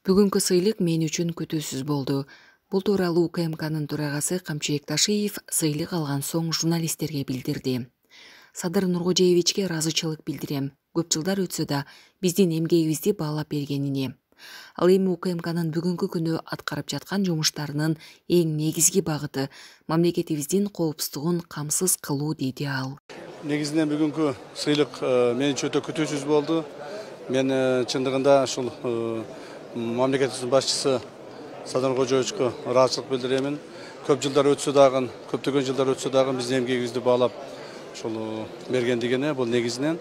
Бүгүнкү сыйлык мен үчүн күтүүсүз болду. Бул тууралуу УКМКнын төрагасы Камчыбек Ташиев сыйлык алган соң журналисттерге билдирди. Садыр Нуркожеевичке ыраазычылык билдирем. Көп жылдар өтсө да биздин эмгегибизди баалап бергенине. Ал эми УКМКнын бүгүнкү күнү аткарып жаткан жумуштарынын эң негизги багыты мамлекетибиздин коопсуздугун камсыз кылуу деди ал. Негизинен бүгүнкү сыйлык мен үчүн өтө күтүүсүз болду. Мен чындыгында ушул мамлекетибиздин башчысы Садыр Нуркожеевичке ыраазычылык билдиремин. Көптөгөн жылдар өтсө дагы биздин эмгегибизди баалап ушул бергендигине бул негизинен.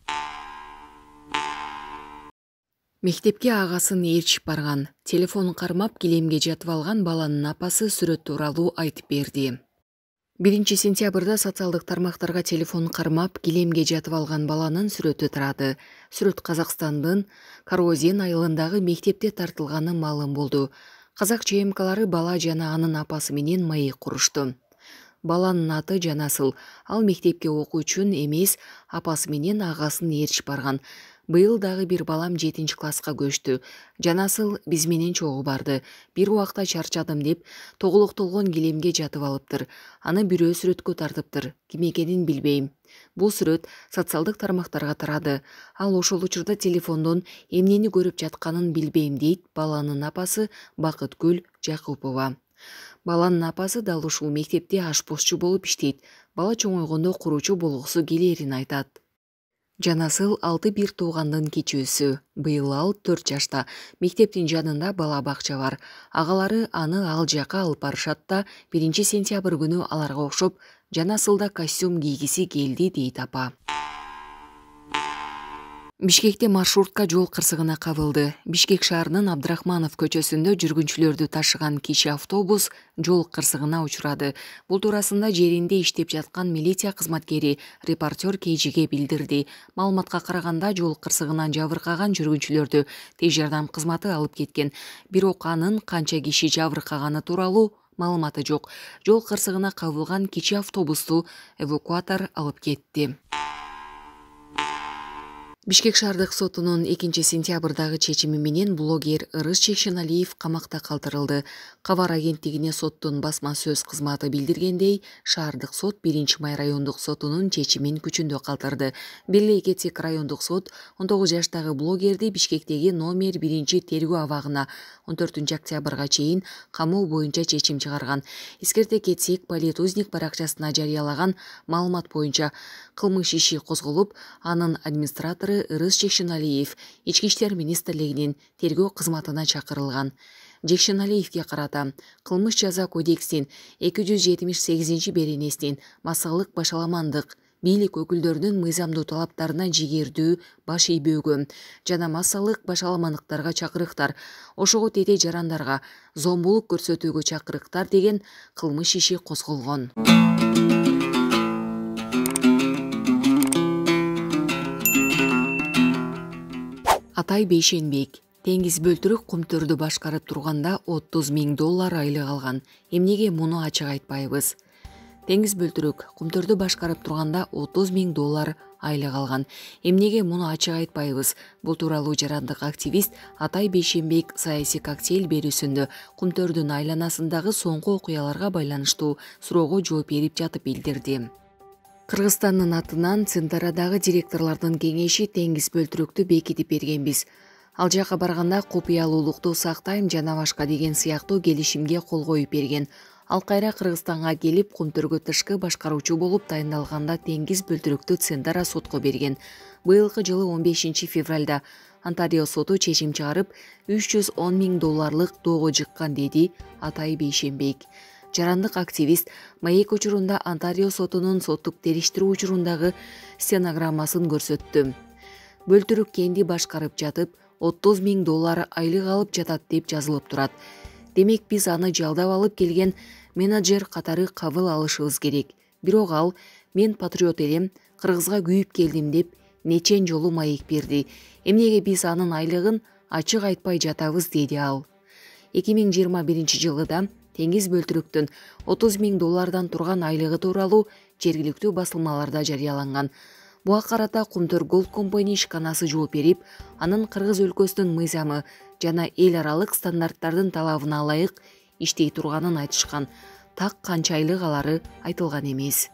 Мектепке агасын ээрчип барган, телефонун кармап килемге жатып алган баланын апасы сүрөт тууралуу айтып берди. 1-сентябрда социалдык тармактарга телефонун кармап килемге жатып алган баланын сүрөтү тарады. Сүрөт Казакстандын Карозен айылындагы мектепте тартылганы маалым болду. Казак ЧМКлары бала жана анын апасы менен маек курушту. Баланын аты Жанасыл. Ал мектепке окуу үчүн эмес, апасы менен агасын ээрчип барган. Быйыл дагы бир балам 7-класска көчтү. Жанасыл биз менен чогуу барды. Бир убакта чарчадым деп, тоголоктолгон килемге жатып алыптыр. Аны бирөө сүрөткө тартыптыр. Ким экенин билбейм. Бул сүрөт социалдык тармактарга тарады. Ал ошол учурда телефондон эмнени көрүп жатканын билбейм дейт баланын апасы Бакытгүл Жакупова. Баланын апасы дал ушул мектепте ашпозчу болуп иштейт. Бала чоңойгондо куруучу болгусу келерин айтат. Жанасыл 6 туугандын кичүүсү. Быйыл ал 4 жашта. Мектептин жанында бала бакча бар. Агалары аны ал жака алып барышат да 1-сентябрь күнү аларга окшоп Жанасылда костюм кийгиси келди дейт апа. Бишкекте маршрутка жол кырсыгына кабылды. Бишкек шаарынын Абдрахманов көчөсүндө жүргүнчүлөрдү ташыган кичи автобус жол кырсыгына учурады. Бул туурасында жеринде иштеп жаткан милиция кызматкери репортер КЖге билдирди. Маалыматка караганда жол кырсыгынан жабыркаган жүргүнчүлөрдү тез жардам кызматы алып кеткен. Бирок анын канча киши жабыркаганы тууралуу маалыматы жок. Жол кырсыгына кабылган кичи автобусту эвакуатор алып кетти. Бишкек шаардык сотунун 2-сентябрдагы чечими менен блогер Ырыс Чекшеналиев камакта калтырылды. Кабар агенттигине соттун басма сөз кызматы билдиргендей, шаардык сот 1-май райондук сотунун чечимин күчүндө калтырды. Бир Кетик райондук сот 19 жаштагы блогерди Бишкектеги номер 1 тергөө абагына 14 октябрга чейин камоо боюнча чечим чыгарган. Эскерте кетсек, Политузник баракчасына жарыялаган маалымат боюнча кылмыш иши козголуп, анын администратору Ырыс Чекшеналиев Ички иштер министрлигинин тергөө кызматына чакырылган. Чекшеналиевге карата кылмыш жаза кодексинин 278 массалык башаламандык, бийлик өкүлдөрүнүн мыйзамдуу талаптарына жигердүү баш ийбөөгө жана массалык башаламандыктарга чакырыктар, ошого тете жарандарга зомбулук көрсөтүүгө чакырыктар деген кылмыш иши козголгон. Атай Бейшенбек Теңиз бөлтүрүк кумтөрдү башкарып турганда $30,000 айлык алган. Эмнеге муну ачык айтпайбыз? Теңиз бөлтүрүк кумтөрдү башкарып турганда $30,000 айлык алган. Эмнеге муну ачык айтпайбыз? Бул тууралуу жарандык активист Атай Бейшенбек саясий коктейль берүүсүндө кумтөрдүн айланасындагы соңку окуяларга байланыштуу суроого жооп берип жатып билдирди. Кыргызстандын атынан Центарадагы директорлордун кеңеши Теңиз бөлтүрүктү бекитип бергенбиз. Ал жака барганда купуялуулукту сактайм жана башка деген сыяктуу келишимге кол коюп берген. Ал кайра Кыргызстанга келип кумтөргө тышкы башкаруучу болуп тайындалганда Теңиз бөлтүрүктү Центара сотко берген. Быйылкы жылы 15 февралда Онтарио соту чечим чыгарып $310,000 доого жыккан, деди Атай Бейшенбек. Жарандык активист маек учурунда Онтарио сотунун соттук териштирүү учурундагы стенограммасын көрсөттү. Бөлтүрүк кенди башкарып жатып, $30,000 айлык алып жатат деп жазылып турат. Демек биз аны жалдап алып келген менеджер катары кабыл алышыбыз керек. Бирок ал мен патриот элем, Кыргызга күйүп келдим деп нечен жолу маек берди. Эмнеге биз анын айлыгын ачык айтпай жатабыз, деди ал. 2021 жылыда Теңиз бөлтүрүктүн $30,000 турган айлыгы тууралуу жергиликтүү басылмаларда жарыяланган. Буга карата Кумтөр Голд Компани ишканасы жооп берип, анын Кыргыз өлкөсүнүн мыйзамы жана эл аралык стандарттардын талабына ылайык иштей турганын айтышкан. Так канча айлык алары айтылган эмес.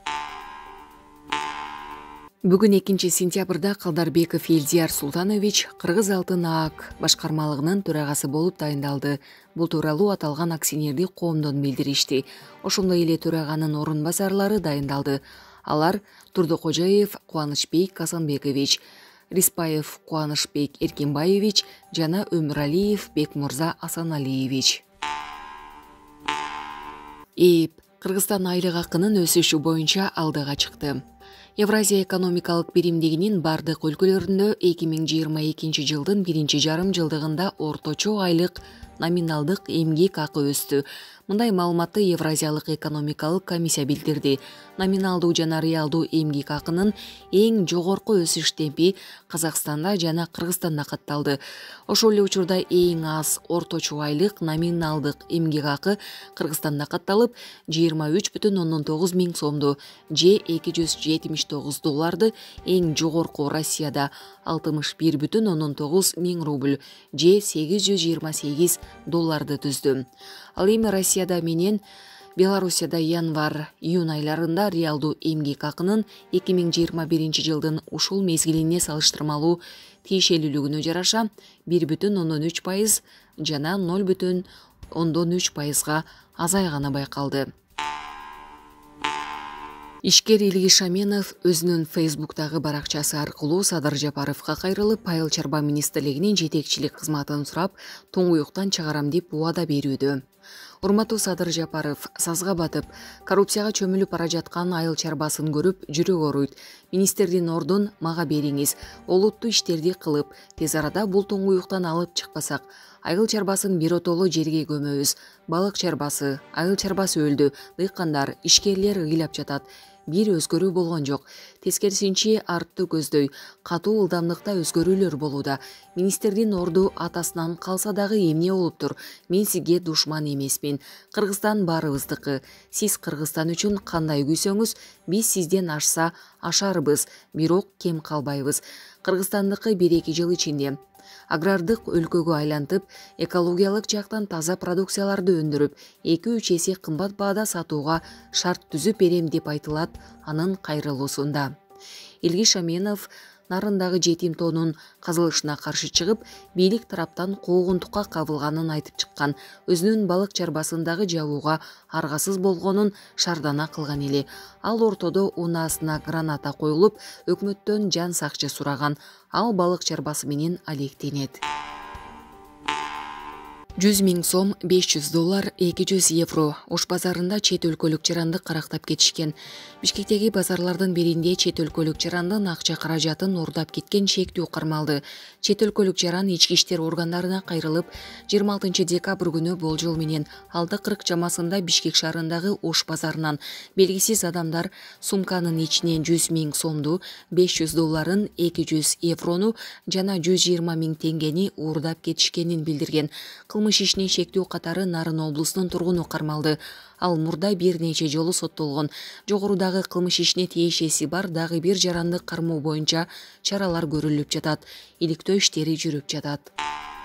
Бүгүн 2-сентябрда Калдарбеков Элдияр Султанович Кыргыз Алтын ААК башкармалыгынын төрагасы болуп дайындалды. Бул тууралуу аталган акционердик коомдон билдиришти. Ошондой эле төраганын орун басарлары дайындалды. Алар Турдукожоев Кубанычбек Касанбекович, Риспаев Кубанычбек Эркинбаевич жана Өмүралиев Бекмурза Асаналиевич. Кыргызстан айлык акынын өсүшү боюнча алдыга чыкты. Евразия экономикалык биримдигинин бардык өлкөлөрүндө 2022 жылдын биринчи жарым жылдыгында орточо айлык номиналдык эмгек акы өстү. Мындай маалыматты Евразиялык экономикалык комиссия билдирди. Номиналдуу жана реалдуу эмгек акынын эң жогорку өсүш темпи Казакстанда жана Кыргызстанда катталды. Ошол эле учурда эң аз орточо айлык номиналдык эмгек акы Кыргызстанда катталып, 23,9 миң сомду, же $279, эң жогорку Россияда 61,9 миң рубль, же $828 түздү. Ал эми Россияда менен Белоруссияда январь-июнь айларында реалдуу эмгек акынын 2021 жылдын ушул мезгилине салыштырмалуу тиешелүүлүгүнө жараша 1,3% жана 0,3%га азайганы байкалды. Ишкер Илгиз Шаменов өзүнүн Facebook'тагы баракчасы аркылуу Садыр Жапаровго кайрылып, Айыл чарба министрлигинин жетекчилик кызматын сурап, туңгуюктан чыгарам деп убада берүүдө. Урматтуу Садыр Жапаров, сазга батып, коррупцияга чөмүлүп бара жаткан айыл чарбасын көрүп, жүрөк ооруйт. Министрдин ордун мага бериңиз. Олуттуу иштерди кылып, тез арада бул туңгуюктан алып чыкпасак, айыл чарбасын биротоло жерге көмөбүз. Балык чарбасы, айыл чарбасы өлдү. Дыйкандар, ишкерлер ыйлап жатат. Бир өзгөрүү болгон жок. Тескерисинче артты көздөй, катуу ылдамдыкта өзгөрүүлөр болууда. Министрдин орду атасынан калса дагы эмне болуптур? Мен сизге душман эмесмин. Кыргызстан баарыбыздыкы. Сиз Кыргызстан үчүн кандай күйсөңүз, биз сизден ашса ашарбыз, бирок кем калбайбыз. Кыргызстандыкы 1-2 жыл ичинде агрардык өлкөгө айлантып, экологиялык жактан таза продукцияларды өндүрүп, 2-3 эсе кымбат баада сатууга шарт түзүп берем деп айтылат анын кайрылуусунда. Илгиз Шаменов нарындагы жетим тоонун казылышына каршы чыгып, бийлик тараптан куугунтукка кабылганын айтып чыккан. Өзүнүн балык чарбасындагы жабууга аргасыз болгонун шардана кылган эле. Ал ортодо унаасына граната коюлуп, өкмөттөн жан сакчы сураган. Ал балык чарбасы менен алектенет. 100 миң сом, $500, €200. Ош базарында чет өлкөлүк жаранды карактап кетишкен. Бишкектеги базарлардын биринде чет өлкөлүк жарандын акча каражатын уурдап кеткен шектүү кармалды. Чет өлкөлүк жаран ички иштер органдарына кайрылып, 26 декабрь күнү болжол менен 6:40 чамасында Бишкек шаарындагы Ош базарынан белгисиз адамдар сумканын ичинен 100 миң сомду, $500, €200 жана 120 миң теңгени уурдап кетишкенин билдирген. Кылмыш ишине шектүү катары Нарын облусунун тургуну кармалды. Ал мурда бир нече жолу соттолгон. Жогорудагы кылмыш ишине тиешеси бар дагы бир жаранды кармоо боюнча чаралар көрүлүп жатат. Иликтөө иштери жүрүп жатат.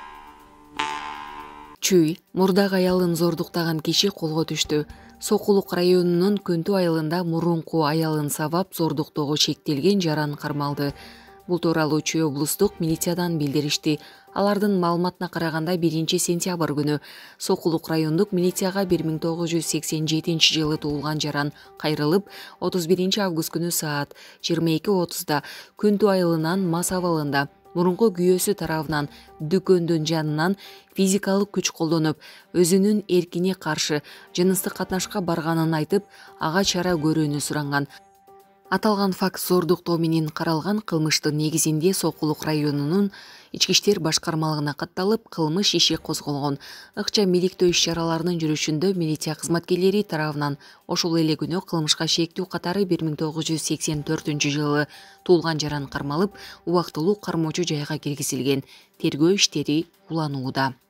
Чүй, мурдагы аялын зордуктаган киши колго түштү. Сокулук районунун Көнтү айылында мурунку аялын сабап зордуктоого шектелген жаран кармалды. Бул тууралуу Чүй облустук милициядан билдиришти. Алардын маалыматына караганда 1-сентябрь күнү Сокулук райондук милицияга 1987 жылы туулган жаран кайрылып, 31 август күнү саат 22:30 Көнтү айылынан Мас абалында мурунку күйөөсү тарабынан дүкөндүн жанынан физикалык күч колдонуп, өзүнүн эркине каршы жыныстык катнашка барганын айтып, ага чара көрүүнү суранган. Аталган факт зордуктоо менен каралган кылмыштын негизинде Сокулук районунун ички иштер башкармалыгына катталып, кылмыш иши козголгон. Ыкчам иликтөө иш-чараларынын жүрүшүндө милиция кызматкерлери тарабынан ошол эле күнү кылмышка шектүү катары 1984 жылы туулган жаран кармалып, убактылуу кармоочу жайга киргизилген. Тергөө иштери уланууда.